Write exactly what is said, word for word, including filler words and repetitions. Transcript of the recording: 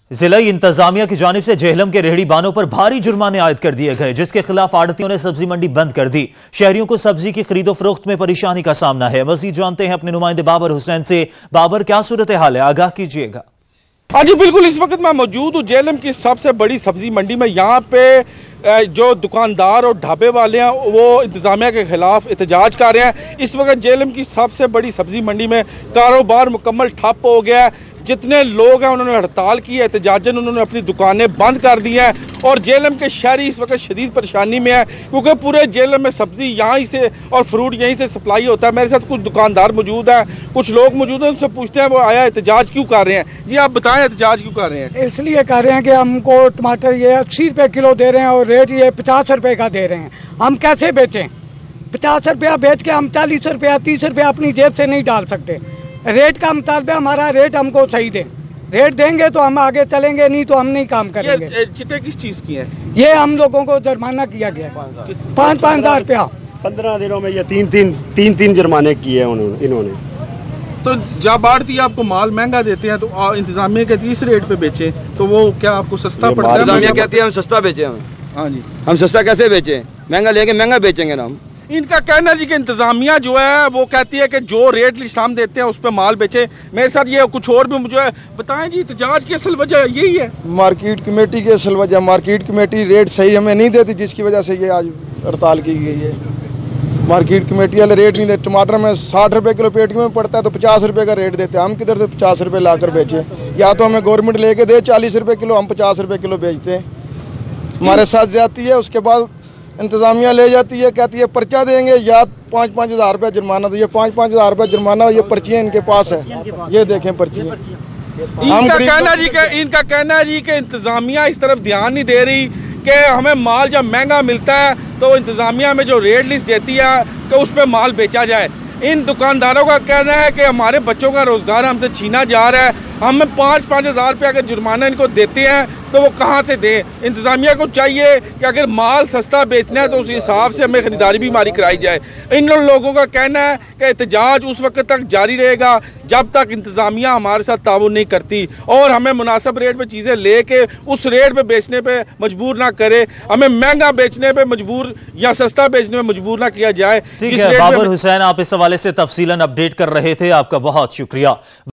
जिलाई इंतजामिया की जानिब से जेहलम के रेहड़ी बानों पर भारी जुर्माने आयद कर दिए गए, जिसके खिलाफ आड़तियों ने सब्जी मंडी बंद कर दी। शहरियों को सब्जी की खरीदो फरोख्त में परेशानी का सामना है। मजीद जानते हैं अपने नुमाइंदे बाबर हुसैन से। बाबर, क्या सूरत हाल है, आगाह कीजिएगा। हाँ जी बिल्कुल, इस वक्त मैं मौजूद हूँ जेहलम की सबसे बड़ी सब्जी मंडी में। यहाँ पे जो दुकानदार और ढाबे वाले हैं वो इंतजामिया के खिलाफ एहतजाज कर रहे हैं। इस वक्त जेहलम की सबसे बड़ी सब्जी मंडी में कारोबार मुकम्मल ठप हो गया है। जितने लोग हैं उन्होंने हड़ताल की है, एहतजाजन उन्होंने अपनी दुकानें बंद कर दी हैं और जेहलम के शहरी इस वक्त शदीद परेशानी में है, क्योंकि पूरे जेहलम में सब्जी यहाँ ही से और फ्रूट यहीं से सप्लाई होता है। मेरे साथ कुछ दुकानदार मौजूद हैं, कुछ लोग मौजूद हैं, उनसे पूछते हैं वो आया एहतजाज क्यों कर रहे हैं। जी आप बताएं, एहतजाज क्यों कर रहे हैं? इसलिए कर रहे हैं कि हमको टमाटर ये अस्सी रुपये किलो दे रहे हैं और रेट ये पचास रुपये का दे रहे हैं। हम कैसे बेचें? पचास रुपया बेच के हम चालीस रुपया तीस रुपया अपनी जेब से नहीं डाल सकते। रेट का मुताबिक हमारा रेट हमको सही दें। रेट देंगे तो हम आगे चलेंगे, नहीं तो हम नहीं काम करेंगे। ये चिट्टे किस चीज की है? ये हम लोगों को जुर्माना किया गया पाँच पाँच हजार रुपया। पंद्रह दिनों में ये तीन तीन तीन तीन जुर्माने किए उन्होंने इन्होंने। तो जब आड़ती आपको माल महंगा देते हैं तो इंतजामिया कहती है इस रेट पे बेचे, तो वो क्या आपको सस्ता पड़ता है? इंतजामिया कहती है हम सस्ता बेचे। हमें हाँ जी, हम सस्ता कैसे बेचे? महंगा लेंगे, महंगा बेचेंगे ना हम। इनका कहना जी कि इंतजामिया जो है वो कहती है कि जो रेट लिस्ट हम देते हैं उस पर माल बेचे। मेरे साथ ये कुछ और भी मुझे बताएं जी, एहतजाज की असल वजह यही है? मार्केट कमेटी की असल वजह, मार्केट कमेटी रेट सही हमें नहीं देती, जिसकी वजह से ये आज हड़ताल की गई है। मार्केट कमेटी वाले रेट नहीं देते। टमाटर में साठ रुपये किलो पेटी में पड़ता है तो पचास रुपये का रेट देते हैं। हम किधर से पचास रुपये ला कर बेचे? या तो हमें गवर्नमेंट लेके दे चालीस रुपये किलो, हम पचास रुपये किलो बेचते हैं। हमारे साथ जाती है, उसके बाद इंतजामिया ले जाती है, कहती है पर्चा देंगे या पाँच पाँच हज़ार रुपया जुर्माना। तो ये पाँच पाँच हज़ार रुपया जुर्माना, ये पर्चियाँ इनके पास है, ये देखें पर्चियाँ। इनका कहना जी के इनका कहना जी कि इंतजामिया इस तरफ ध्यान नहीं दे रही कि हमें माल जब महंगा मिलता है तो इंतजामिया में जो रेट लिस्ट देती है कि उस पर माल बेचा जाए। इन दुकानदारों का कहना है कि हमारे बच्चों का रोजगार हमसे छीना जा रहा है। हम पाँच पाँच हज़ार रुपया अगर जुर्माना इनको देते हैं तो वो कहाँ से दें? इंतजामिया को चाहिए कि अगर माल सस्ता बेचना है तो उस हिसाब से हमें खरीदारी भी हमारी कराई जाए। इन लोगों का कहना है कि एहतजाज उस वक्त तक जारी रहेगा जब तक इंतजामिया हमारे साथ ताउन नहीं करती और हमें मुनासिब रेट पे चीज़ें लेके उस रेट पे बेचने पे मजबूर ना करे, हमें महंगा बेचने पे मजबूर या सस्ता बेचने में मजबूर ना किया जाए। ठीक है बाबर हुसैन, आप इस हवाले से तफसीलन अपडेट कर रहे थे, आपका बहुत शुक्रिया।